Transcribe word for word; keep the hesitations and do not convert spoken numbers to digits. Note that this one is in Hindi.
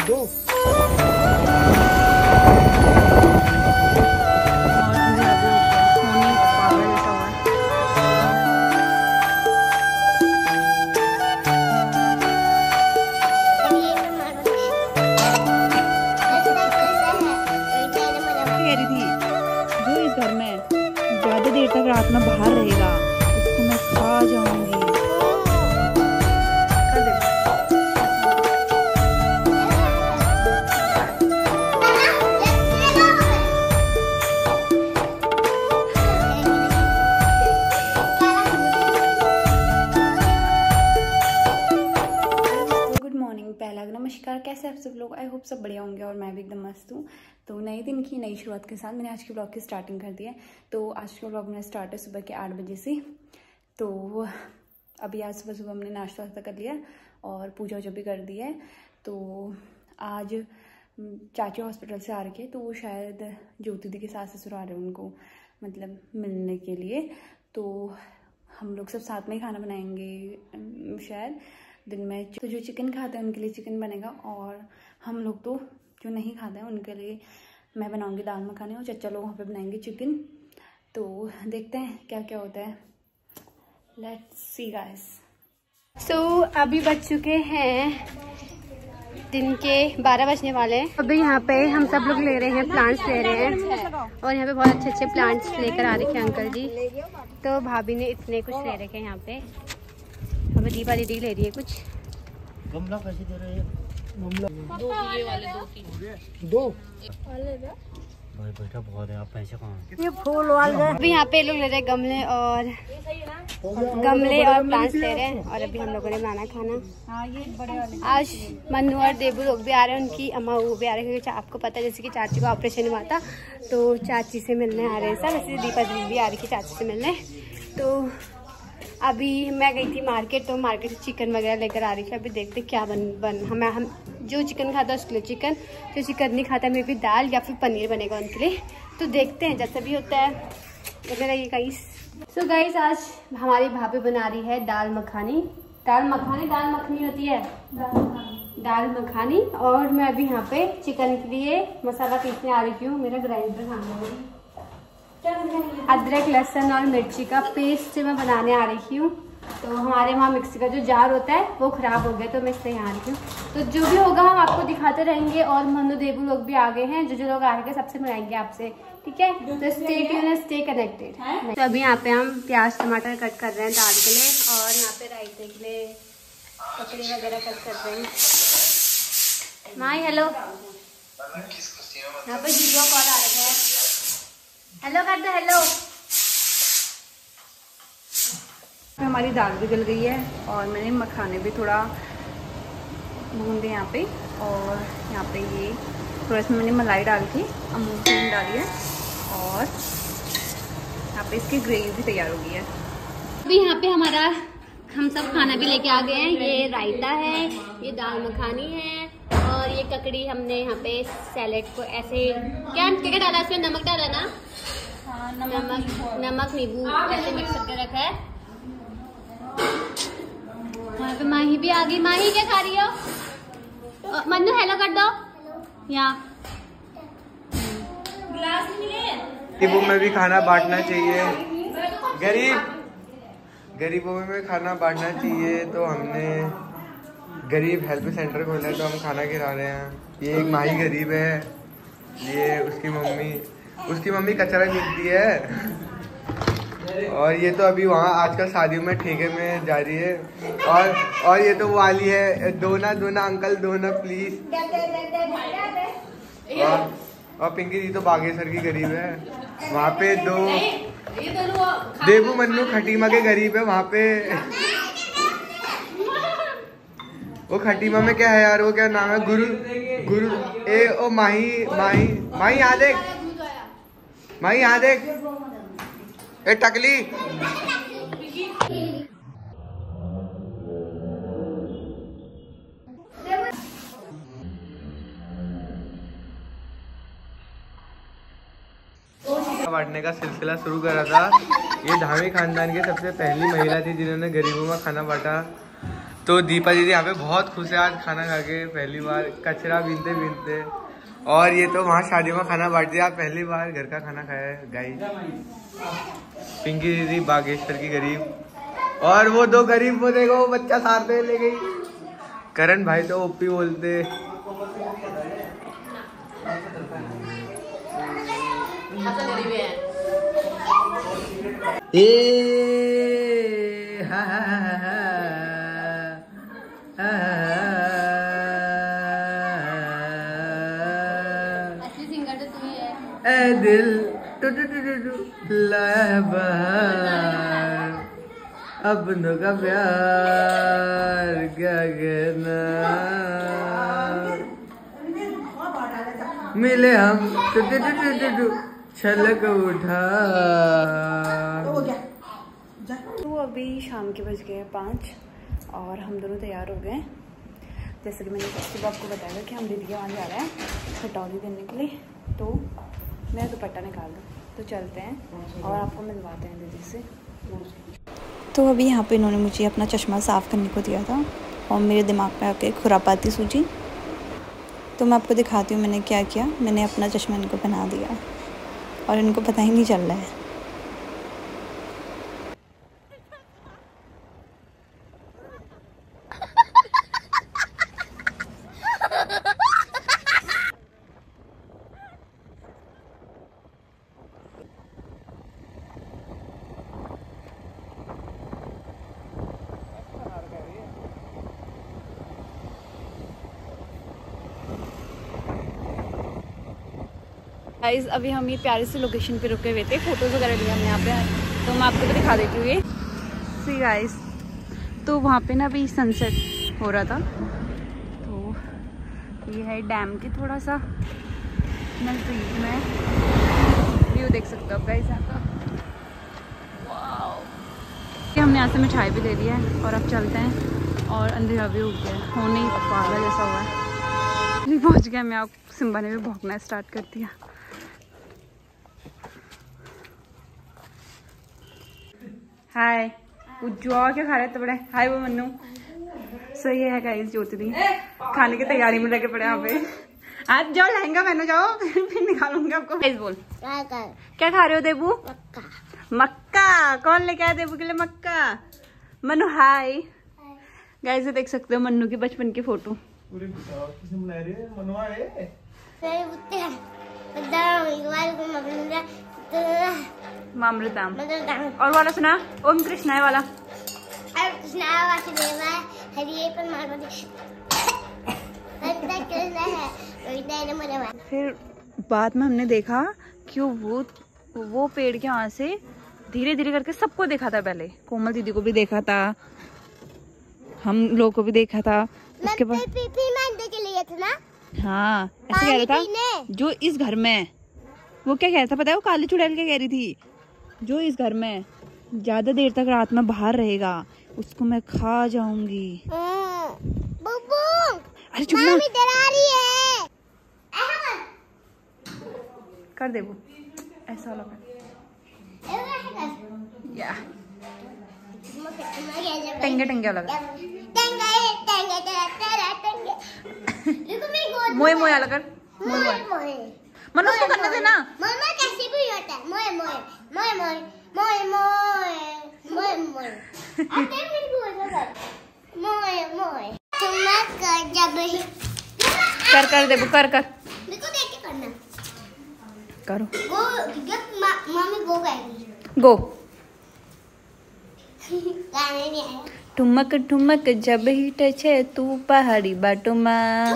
दो तक रात में बाहर रहेगा उसको मैं खा जाऊंगी। गुड मॉर्निंग, पहला नमस्कार। कैसे आप सब लोग? आई होप सब बढ़िया होंगे और मैं भी एकदम मस्त हूँ। तो नए दिन की नई शुरुआत के साथ मैंने आज के ब्लॉग की स्टार्टिंग कर दी है। तो आज का ब्लॉग मेरा स्टार्ट है सुबह के आठ बजे से। तो अभी आज सुबह सुबह हमने नाश्ता वास्ता कर लिया और पूजा वूजा भी कर दी है। तो आज चाची हॉस्पिटल से आ रही है, तो वो शायद ज्योति दी के सास ससुर आ रहे हैं उनको मतलब मिलने के लिए। तो हम लोग सब साथ में ही खाना बनाएंगे शायद दिन में। तो जो चिकन खाते हैं उनके लिए चिकन बनेगा और हम लोग तो जो नहीं खाते हैं उनके लिए मैं बनाऊंगी दाल मखानी और चच्चा लोग वहाँ पे बनाएंगे चिकन। तो देखते हैं क्या क्या होता है। Let's see guys. सो अभी बज चुके हैं दिन के बारह बजने वाले हैं। अभी यहाँ पे हम सब लोग ले रहे हैं प्लांट्स ले रहे हैं और यहाँ पे बहुत अच्छे अच्छे प्लांट्स लेकर आ रखे हैं अंकल जी। तो भाभी ने इतने कुछ ले रखे हैं यहाँ पे। हमें दीपा दीदी ले रही है कुछ। गमला कैसे दे रहे हैं? गमला दो ये वाले दो तीन दो वाले दे। भाई बेटा बहुत है, आप पैसे कहाँ? ये फूल वाले अभी यहाँ पे लोग ले रहे हैं गमले और गमले और प्लांट्स ले रहे हैं। और अभी हम लोगों ने बनाना खाना। हाँ ये बड़े वाले। आज मन्नू और देबू लोग भी आ रहे हैं, उनकी अम्मा वो भी आ रहे हैं क्योंकि आपको पता है जैसे कि चाची को ऑपरेशन हुआ था तो चाची से मिलने आ रहे हैं सब। वैसे दीपा दीदी भी आ रही थी चाची से मिलने। तो अभी मैं गई थी मार्केट, तो मार्केट से चिकन वगैरह लेकर आ रही थी। अभी देखते क्या बन बन हमें हम जो चिकन खाता है उसके लिए चिकन, जो चिकन नहीं खाता मे भी दाल या फिर पनीर बनेगा उनके लिए। तो देखते हैं जैसा भी होता है। तो मेरा ये गाइस सो गाइस आज हमारी भाभी बना रही है दाल मखानी। दाल मखानी दाल मखनी होती है दाल मखानी। और मैं अभी यहाँ पे चिकन के लिए मसाला पीसने आ रही हूँ। मेरा ग्राइंडर खाना है, अदरक लहसुन और मिर्ची का पेस्ट मैं बनाने आ रही हूँ। तो हमारे वहाँ मिक्सी का जो जार होता है वो खराब हो गया तो मैं इसलिए यहाँ आ रही हूँ। तो जो भी होगा हम आपको दिखाते रहेंगे। और मनु देबू लोग भी आ गए हैं, जो जो लोग आ रहे हैं सबसे मिलाएंगे आपसे, ठीक है? तो स्टे ट्यून्ड, स्टे कनेक्टेड। तो अभी यहाँ पे हम प्याज टमाटर कट कर रहे हैं दाल के लिए और यहाँ पे रायते के लिए ककड़ी वगैरह कट कर रहे हैं। माई हेलो, यहाँ पे वीडियो कॉल आ रहा है। हेलो कर दो, हेलो। हमारी दाल भी गल गई है और मैंने मखाने भी थोड़ा भून दिए यहाँ पे। और यहाँ पे ये थोड़ा इसमें मैंने मलाई डाली थी, अमूल की डाली है और यहाँ पे इसकी ग्रेवी भी तैयार हो गई है। अभी यहाँ पे हमारा हम सब खाना भी लेके आ गए हैं। ये रायता है, ये दाल मखानी है और ये ककड़ी हमने यहाँ पे सैलेड को ऐसे क्या क्या डाला इसमें, नमक डाला ना? हाँ, नमक नमक नींबू ऐसे मिक्स करके रखा है। वहाँ पे माही भी आ गई। माही क्या खा रही हो? मन्नू हेलो कर दो। यहाँ ग्लास मिले। गरीबों में भी खाना बांटना चाहिए। गरीब गरीबों में भी खाना बांटना चाहिए। तो हमने गरीब हेल्प सेंटर खोला है तो हम खाना खिला रहे हैं। ये एक माही गरीब है, ये उसकी मम्मी उसकी मम्मी कचरा गिनती है। और ये तो अभी वहाँ आजकल शादियों में ठेके में जा रही है। और और ये तो वो वाली है, दोना दोना अंकल दोना प्लीज। और, और पिंकी जी तो बागेश्वर की गरीब है। वहाँ पे दो देबू मन्नू खटीमा के गरीब है। वहाँ पे वो खटीमा में क्या है यार, वो क्या नाम है, गुरु गुरु ए ओ माही माही माही यहाँ देख, माही यहाँ देख, ए टकली। बांटने का सिलसिला शुरू करा था। ये धामी खानदान के सबसे पहली महिला थी जिन्होंने गरीबों में खाना बांटा। तो दीपा दीदी यहाँ पे बहुत खुश है आज खाना खा के, पहली बार कचरा बीनते बीनते। और ये तो वहाँ शादी में खाना बांट दिया, पहली बार घर का खाना खाया है गाइस। पिंकी दीदी बागेश्वर की गरीब, और वो दो गरीब वो देखो वो बच्चा साथ में ले गई। करण भाई तो ओपी बोलते। ए हा हा हा असली सिंगर तो तू ही है। ए दिल टू टू टू टू टू लाया बहार, अपनों का प्यार क्या कहना, मिले हम टू टू टू टू टू टू छलक उठा। तो अभी शाम के बज गए पाँच और हम दोनों तैयार हो गए। जैसे कि मैंने सुबह आपको बताया कि हम दीदी के वहाँ जा रहे हैं खटौली देने के लिए, तो मैं दुपट्टा निकाल दूँ तो चलते हैं और आपको मिलवाते हैं दीदी से। तो अभी यहाँ पे इन्होंने मुझे अपना चश्मा साफ़ करने को दिया था और मेरे दिमाग में आके खुरापाती सूझी, तो मैं आपको दिखाती हूँ मैंने क्या किया। मैंने अपना चश्मा इनको पहना दिया और इनको पता ही नहीं चल रहा है। गाइस अभी हम ये प्यारे से लोकेशन पे रुके हुए थे, फोटोज़ वगैरह लिए हमने यहाँ पे, तो मैं आपको भी दिखा देती हूँ। ये सी गाइस, तो वहाँ पे ना अभी सनसेट हो रहा था, तो ये है डैम के थोड़ा सा नज़दीक में व्यू देख सकते हो आप गाइस यहाँ का। वाओ, हमने यहाँ से मिठाई भी ले ली है और अब चलते हैं। और अंधेरा भी हो गया है, होने ही पागल जैसा हुआ है। नहीं पहुँच गया मैं, अब सिम्बा ने भी भौंकना स्टार्ट कर दिया। हाय उज्जवा, क्या खा रहे थे बड़े? हाय वो मन्नू। सही है गाइस, ज्योति दी खाने की तैयारी में लगे पड़े यहाँ पे। आज जाओ लहंगा पहनो जाओ, फिर निकालूंगी आपको। गाइस बोल क्या खा रहे हो देबू? मक्का। मक्का कौन लेके आया देबू के लिए मक्का? मन्नू हाय। गाइस देख सकते हो मन्नू की बचपन की फोटो। मामृताम और वाला सुना ओम कृष्णा है वाला। फिर बाद में हमने देखा कि वो वो पेड़ के वहां से धीरे धीरे करके सबको देखा था। पहले कोमल दीदी को भी देखा था, हम लोग को भी देखा था। उसके बाद हाँ ऐसे कह रहा था जो इस घर में, वो क्या कह रहा था पता है? वो काली चुड़ैल क्या कह रही थी? जो इस घर में ज्यादा देर तक रात में बाहर रहेगा उसको मैं खा जाऊंगी। अरे चुप ना, कर दे वो ऐसा वाला कर। या टंगे टंगे लगा मोए मोए वाला कर। मोए मोए मनु उसको करने देना। मम्मा कैसे भी होता है मोए मोए मोए मोए मोए मोए मोए मोए अरे मेरे को कर मोए मोए तुम मत कर जब कर कर दे कर कर मेरे को देख के करना करो। गो मम्मी गो गाएगी गो। गाने नहीं आया। ठुमक ठुमक जब ही टचे तू पहाड़ी बाटो माँ।